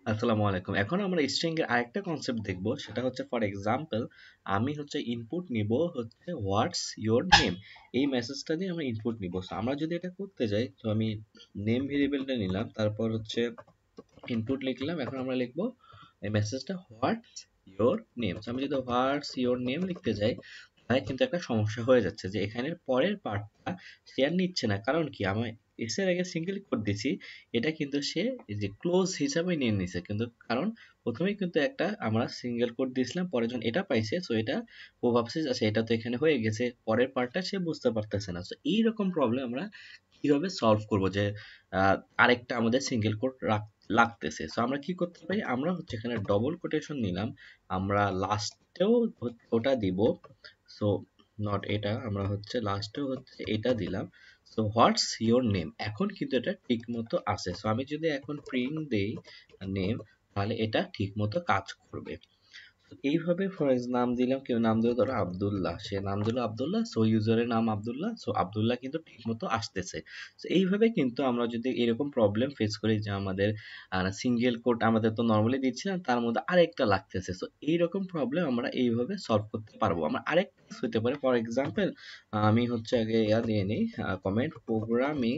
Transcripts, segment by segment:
আসসালামু আলাইকুম। এখন আমরা স্ট্রিং এর আরেকটা কনসেপ্ট দেখব, সেটা হচ্ছে ফর এক্সাম্পল আমি হচ্ছে ইনপুট নিব হচ্ছে হোয়াটস ইওর নেম। এই মেসেজটা দিয়ে আমরা ইনপুট নিব। So, আমরা যদি এটা করতে যাই, তো আমি নেম ভেরিয়েবলটা নিলাম, তারপর হচ্ছে ইনপুট লিখলাম। এখন আমরা লিখবো এই মেসেজটা হোয়াটস ইওর নেম। আমি যদি হোয়াটস ইওর নেম লিখতে যাই, তাহলে কিন্তু একটা সমস্যা হয়ে যাচ্ছে যে এখানের পরের পার্টটা সে আর নিচ্ছে না। কারণ কি, আমি এস এর আগে সিঙ্গেল কোট দিছি, এটা কিন্তু সে এই যে ক্লোজ হিসাবে নিয়ে নিছে। কিন্তু কারণ প্রথমেই কিন্তু একটা আমরা সিঙ্গেল কোট দিয়েছিলাম, পরে যখন এটা পাইছে, সো এটা ও ভাবছে আচ্ছা এটা তো এখানে হয়ে গেছে, পরের পার্টটা সে বুঝতে পারতেছে না। সো এইরকম প্রবলেম আমরা কিভাবে সলভ করব যে আরেকটা আমাদের সিঙ্গেল কোট লাগতেছে। সো আমরা কি করতে পারি, আমরা হচ্ছে এখানে ডবল কোটেশন নিলাম, আমরা লাস্টেও ওটা দিব। সো নট এটা, আমরা হচ্ছে লাস্টেও হচ্ছে এটা দিলাম। সো হোয়াটস ইওর নেম, এখন কিন্তু এটা ঠিক মতো আছে। সো আমি যদি এখন প্রিন্ট দেই নেম, তাহলে এটা ঠিক মতো কাজ করবে। এইভাবে নাম দিলাম, কেউ নাম দিল ধরো আব্দুল্লাহ, সে নাম দিল আব্দুল্লাহ, সো ইউজারের নাম আব্দুল্লাহ, সো আব্দুল্লাহ কিন্তু ঠিক মতো আসতেছে। তো এইভাবে কিন্তু আমরা যদি এরকম প্রবলেম ফেস করি যে আমাদের সিঙ্গেল কোড আমাদের তো নর্মালি দিচ্ছিলাম, তার মধ্যে আরেকটা লাগতেছে, সো এইরকম প্রবলেম আমরা এইভাবে সলভ করতে পারবো। আমরা আরেকটা হতে পারে, ফর এক্সাম্পল আমি হচ্ছে আগে ইয়া দিয়ে নিই, কমেন্ট প্রোগ্রামিং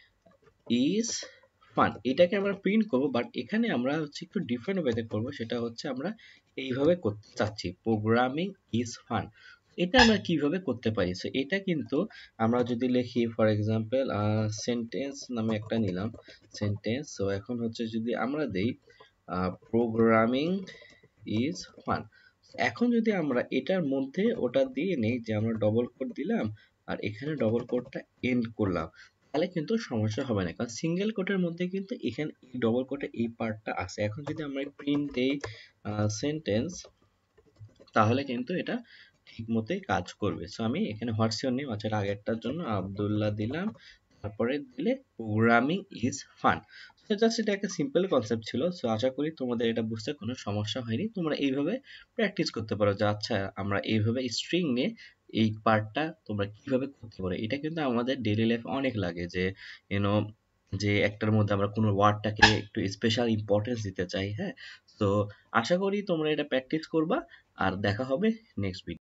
ইজ ফান, এটাকে আমরা প্রিন্ট করব, বাট এখানে আমরা হচ্ছে একটু ডিফারেন্ট ওয়েতে করব। সেটা হচ্ছে আমরা এইভাবে করতে চাচ্ছি, প্রোগ্রামিং ইজ ফান। এটা আমরা কিভাবে করতে পারি? সো এটা কিন্তু আমরা যদি লিখি, ফর এক্সাম্পল সেন্টেন্স নামে একটা নিলাম, সেন্টেন্স। সো এখন হচ্ছে যদি আমরা দেই প্রোগ্রামিং ইজ ফান, এখন যদি আমরা এটার মধ্যে ওটা দিয়ে নেই যে আমরা ডবল কোট দিলাম আর এখানে ডবল কোটটা এন্ড করলাম, তাহলে কিন্তু সমস্যা হবে না, কারণ সিঙ্গেল কোটের মধ্যে কিন্তু এখানে এই ডবল কোটের এই পার্টটা আছে। এখন যদি আমরা প্রিন্ট দেই সেন্টেন্স, তাহলে কিন্তু এটা ঠিক মতোই কাজ করবে। সো আমি এখানে হোয়াটস ইওর নেম আছে আগেরটার জন্য আব্দুল্লাহ দিলাম, তারপরে দিলে প্রোগ্রামিং ইজ ফান। তো জাস্ট এটা একটা সিম্পল কনসেপ্ট ছিল। সো আশা করি তোমাদের এটা বুঝতে কোনো সমস্যা হয়নি। তোমরা এইভাবে প্র্যাকটিস করতে পারো যে আচ্ছা আমরা এইভাবে স্ট্রিং নিয়ে এই পার্টটা তোমরা কিভাবে করতে পারো। এটা কিন্তু আমাদের ডেইলি লাইফে অনেক লাগে যে ইউনো, যে একটার মধ্যে আমরা কোনো ওয়ার্ডটাকে একটু স্পেশাল ইম্পর্টেন্স দিতে চাই। হ্যাঁ, তো আশা করি তোমরা এটা প্র্যাকটিস করবা। আর দেখা হবে নেক্সট ভিডিও।